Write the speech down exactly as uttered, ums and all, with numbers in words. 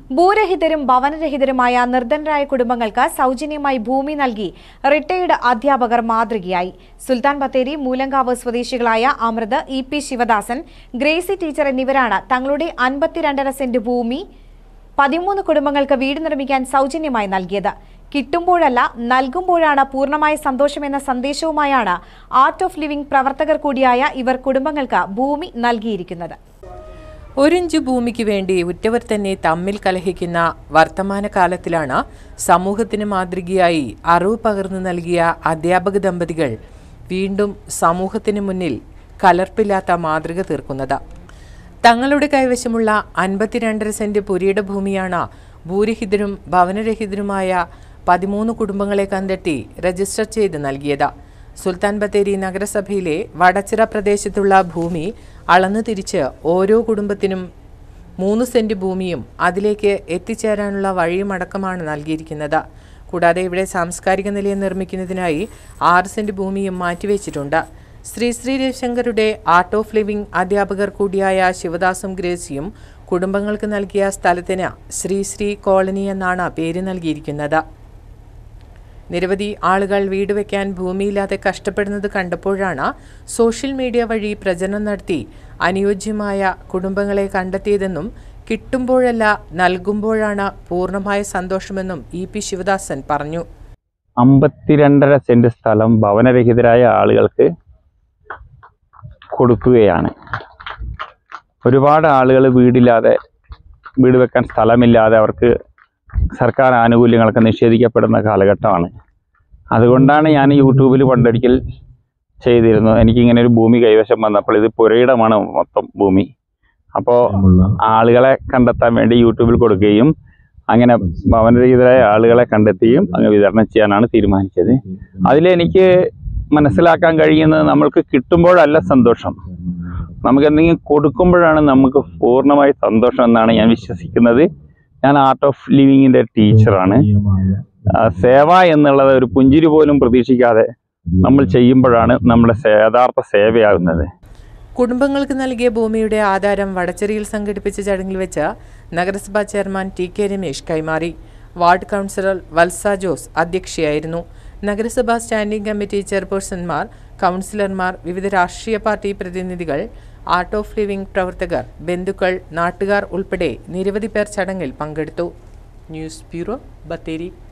ഭൂരഹിതരും ഭവനരഹിതരുമായ നിർധനരായ കുടുംബങ്ങൾക്ക് സൗജന്യമായി ഭൂമി നൽകി റിട്ടയർഡ് അധ്യാപകർ മാതൃകയായി. സുൽത്താൻ ബത്തേരി മൂലങ്കാവ് സ്വദേശികളായ Amruth, E P Sivadasan, Gracy teacher എന്നിവരാണ് തങ്ങളുടെ അൻപത്തിരണ്ടര സെന്റ് ഭൂമി പതിമൂന്ന് കുടുംബങ്ങൾക്ക് വീട് നിർമ്മിക്കാൻ സൗജന്യമായി നൽകിയത്. കിട്ടുമ്പോഴല്ല നൽകുമ്പോഴാണ് പൂർണ്ണമായ സന്തോഷമെന്ന സന്ദേശവുമായാണ് ആർട്ട് ഓഫ് ലിവിംഗ് പ്രവർത്തകർ കൂടിയായ ഇവർ കുടുംബങ്ങൾക്ക് ഭൂമി നൽകിയിരിക്കുന്നത്. ഒരിഞ്ച് ഭൂമിക്ക് വേണ്ടി ഉറ്റവർ തന്നെ തമ്മിൽ കലഹിക്കുന്ന വർത്തമാനകാലത്തിലാണ് സമൂഹത്തിന് മാതൃകയായി അറിവ് പകർന്നു നൽകിയ അധ്യാപക ദമ്പതികൾ വീണ്ടും സമൂഹത്തിന് മുന്നിൽ കലർപ്പില്ലാത്ത മാതൃക തീർക്കുന്നത്. തങ്ങളുടെ കൈവശമുള്ള അൻപത്തിരണ്ടര സെന്റ് പുരയുടെ ഭൂമിയാണ് ഭൂരഹിതരും ഭവനരഹിതരുമായ പതിമൂന്ന് കുടുംബങ്ങളെ കണ്ടെത്തി രജിസ്റ്റർ ചെയ്ത് നൽകിയത്. സുൽത്താൻ ബത്തേരി നഗരസഭയിലെ വടച്ചിറ പ്രദേശത്തുള്ള ഭൂമി അളന്നു തിരിച്ച് ഓരോ കുടുംബത്തിനും മൂന്ന് സെന്റ് ഭൂമിയും അതിലേക്ക് എത്തിച്ചേരാനുള്ള വഴിയുമടക്കമാണ് നൽകിയിരിക്കുന്നത്. കൂടാതെ ഇവിടെ സാംസ്കാരിക നിലയം നിർമ്മിക്കുന്നതിനായി ആറ് സെന്റ് ഭൂമിയും മാറ്റിവെച്ചിട്ടുണ്ട്. ശ്രീ ശ്രീ രവിശങ്കരുടെ ആർട്ട് ഓഫ് ലിവിംഗ് അധ്യാപകർ കൂടിയായ ശിവദാസും ഗ്രേസിയും കുടുംബങ്ങൾക്ക് നൽകിയ സ്ഥലത്തിന് ശ്രീ ശ്രീ കോളനി എന്നാണ് പേര് നൽകിയിരിക്കുന്നത്. നിരവധി ആളുകൾ വീട് വയ്ക്കാൻ ഭൂമിയില്ലാതെ കഷ്ടപ്പെടുന്നത് കണ്ടപ്പോഴാണ് സോഷ്യൽ മീഡിയ വഴി പ്രചരണം നടത്തി അനുയോജ്യമായ കുടുംബങ്ങളെ കണ്ടെത്തിയതെന്നും കിട്ടുമ്പോഴല്ല നൽകുമ്പോഴാണ് പൂർണ്ണമായ സന്തോഷമെന്നും ഇ പി ശിവദാസൻ പറഞ്ഞു. അമ്പത്തിരണ്ടര സെന്റ് സ്ഥലം ഭവനരഹിതരായ ആളുകൾക്ക് കൊടുക്കുകയാണ്. ഒരുപാട് ആളുകൾ വീടില്ലാതെ വീട് വെക്കാൻ സ്ഥലമില്ലാതെ അവർക്ക് സർക്കാർ ആനുകൂല്യങ്ങളൊക്കെ നിഷേധിക്കപ്പെടുന്ന കാലഘട്ടമാണ്. അതുകൊണ്ടാണ് ഞാൻ യൂട്യൂബിൽ പണ്ടൊരിക്കൽ ചെയ്തിരുന്നു. എനിക്കിങ്ങനെ ഒരു ഭൂമി കൈവശം വന്നപ്പോൾ ഇത് പുരയിടമാണ് മൊത്തം ഭൂമി. അപ്പോൾ ആളുകളെ കണ്ടെത്താൻ വേണ്ടി യൂട്യൂബിൽ കൊടുക്കുകയും അങ്ങനെ ഭവനരഹിതരായ ആളുകളെ കണ്ടെത്തുകയും അങ്ങ് വിതരണം ചെയ്യാനാണ് തീരുമാനിച്ചത്. അതിലെനിക്ക് മനസ്സിലാക്കാൻ കഴിയുന്നത് നമ്മൾക്ക് കിട്ടുമ്പോഴല്ല സന്തോഷം, നമുക്ക് എന്തെങ്കിലും കൊടുക്കുമ്പോഴാണ് നമുക്ക് പൂർണ്ണമായി സന്തോഷം എന്നാണ് ഞാൻ വിശ്വസിക്കുന്നത്. ഞാൻ ആർട്ട് ഓഫ് ലിവിങ്ങിൻ്റെ ടീച്ചറാണ്. സേവ എന്നുള്ളത് ഒരു പുഞ്ചിരി പോലും പ്രതീക്ഷിക്കാതെ നമ്മൾ ചെയ്യുമ്പോഴാണ് നമ്മുടെ യഥാർത്ഥ സേവയാകുന്നത്. കുടുംബങ്ങൾക്ക് നൽകിയ ഭൂമിയുടെ ആധാരം വടച്ചേരിയിൽ സംഘടിപ്പിച്ച ചടങ്ങിൽ വെച്ച് നഗരസഭാ ചെയർമാൻ ടി കെ രമേശ് കൈമാറി. വാർഡ് കൗൺസിലർ വത്സ ജോസ് അധ്യക്ഷയായിരുന്നു. നഗരസഭാ സ്റ്റാൻഡിംഗ് കമ്മിറ്റി ചെയർപേഴ്സൺമാർ, കൗൺസിലർമാർ, വിവിധ രാഷ്ട്രീയ പാർട്ടി പ്രതിനിധികൾ, ആർട്ട് ഓഫ് ലിവിംഗ് പ്രവർത്തകർ, ബന്ധുക്കൾ, നാട്ടുകാർ ഉൾപ്പെടെ നിരവധി പേർ ചടങ്ങിൽ പങ്കെടുത്തു. News bureau, Bathery.